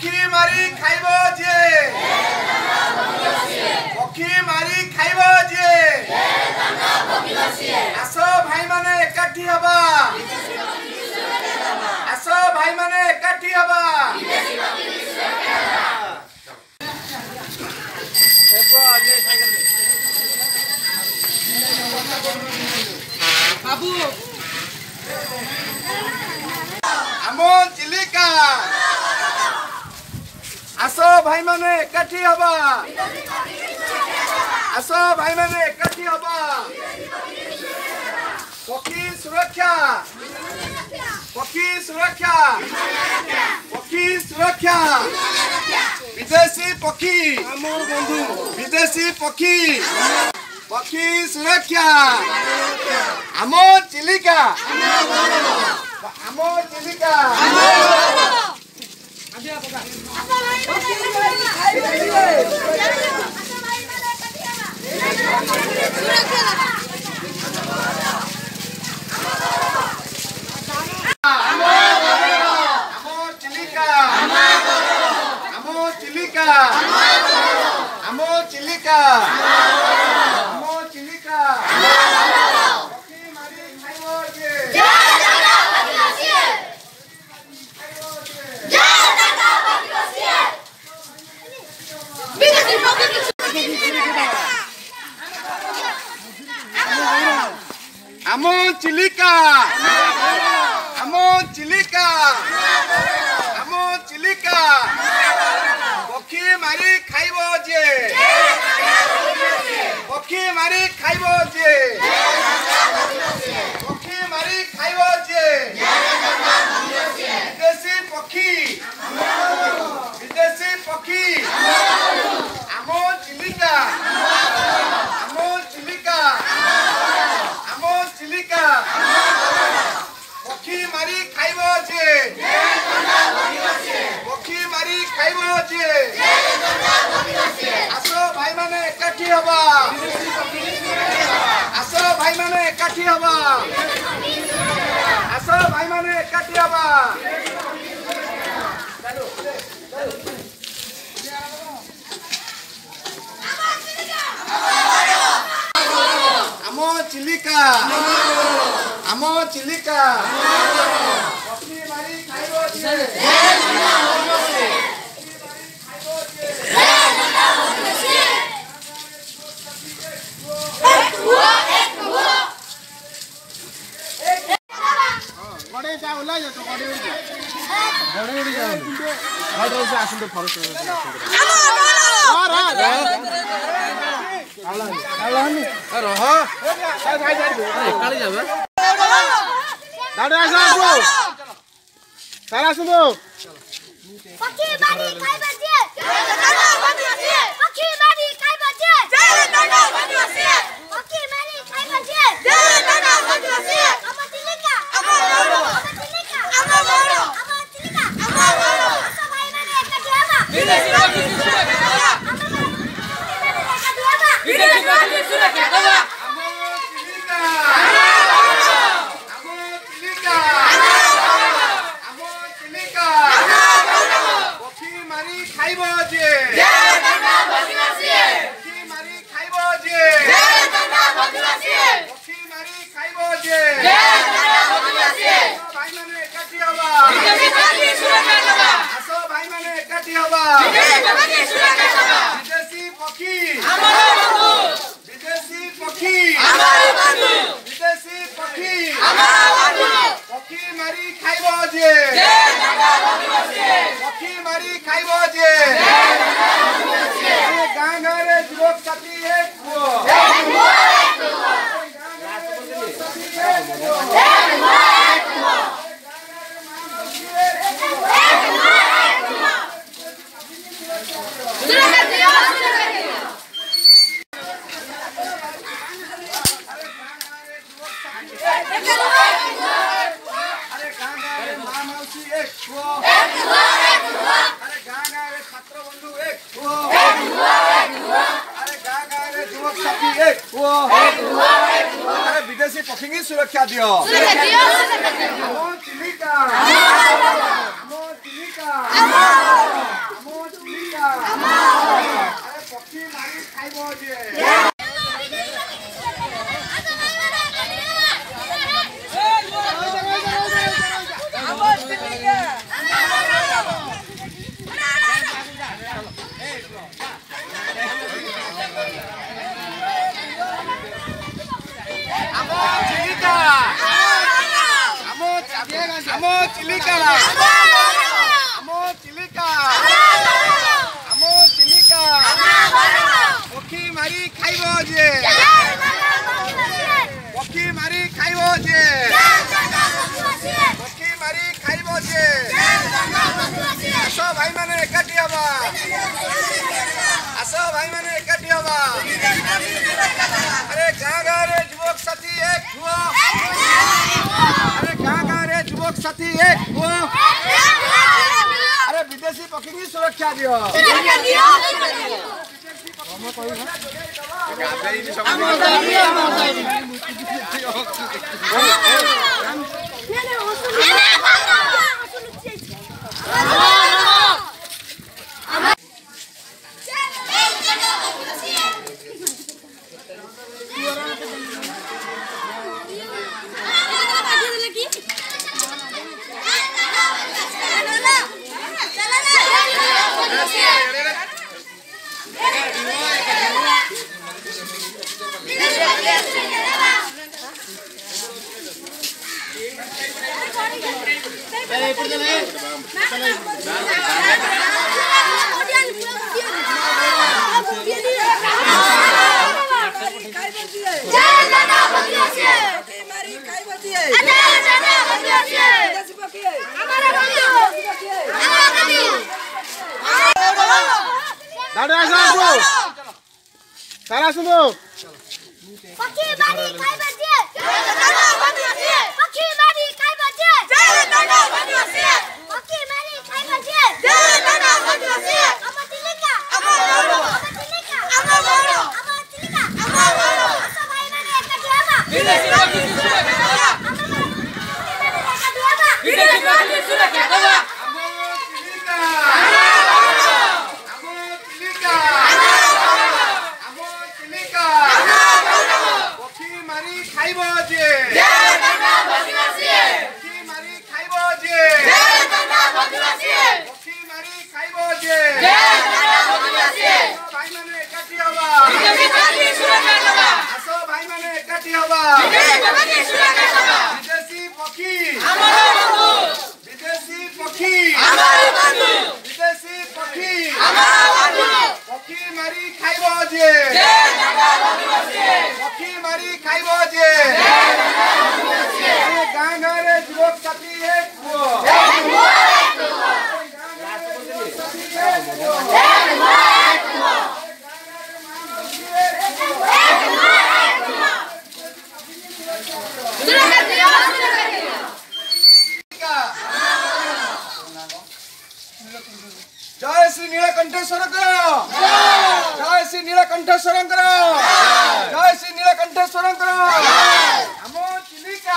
पक्षी मारी खाइब जे पक्षी मारी खाइब जे आस भाई माने एकाठी हबा आस भाई माने एकाठी हबा बाबू आमो चिलिका आस भाई माने एकाठी हबा आस भाई माने एकाठी हबा पक्षी सुरक्षा पक्षी सुरक्षा पक्षी सुरक्षा विदेशी पक्षी विदेशी पक्षी पक्षी सुरक्षा आमो चिलिका आमो चिलिका आमो चिलिका आमो चिलिका आमो चिलिका पक्षी मारी खाइब जे पक्षी मारी खाइब जे पक्षी मारी खाइब जे विदेशी पक्षी विदेशी पक्षी आमो चिलिका आमो चिलिका आमो चिलिका पक्षी मारी खाइब जे पक्षी मारी खाइब जे आस भाई माने एकाठी हबा आस भाई माने एकाठी हबा आस भाई माने एकाठी हबा आमो चिलिका आमो चिलिका पक्षी मारी खाइब जे विदेशी पक्षी विदेशी पक्षी विदेशी पक्षी पक्षी मारी खाइब जे पक्षी मारी खाइब जे गाँ गाँ रे युवक साथी एक विदेशी पक्षी की सुरक्षा दियो चिलिका ଚିଲିକା ଆମ ଚିଲିକା ଆମ ଚିଲିକା ପକ୍ଷୀ ମାରି ଖାଇବ ଯେ ପକ୍ଷୀ ମାରି ଖାଇବ ଯେ ପକ୍ଷୀ ମାରି ଖାଇବ ଯେ ଆସ ଭାଇମାନେ ଏକାଠି ହବା ଆସ ଭାଇମାନେ ଏକାଠି ହବା अरे गाँव रे युवक साथी एक हुआ अरे गाँव रे युवक साथी एक हुआ अरे विदेशी पक्षी की सुरक्षा दियो सारा सुनो पक्षी मारी खाई बजे पक्षी मारी खाई बजे पक्षी मारी खाई बजे अमर चिलिका सब भाई माने एकठी हवा विदेशी पक्षी सुरक्षा देवा विदेशी पक्षी सुरक्षा देवा जय श्री नीलकंठेश्वर जय श्री नीलकंठेश्वर जय श्री नीलकंठेश्वर हम चिलिका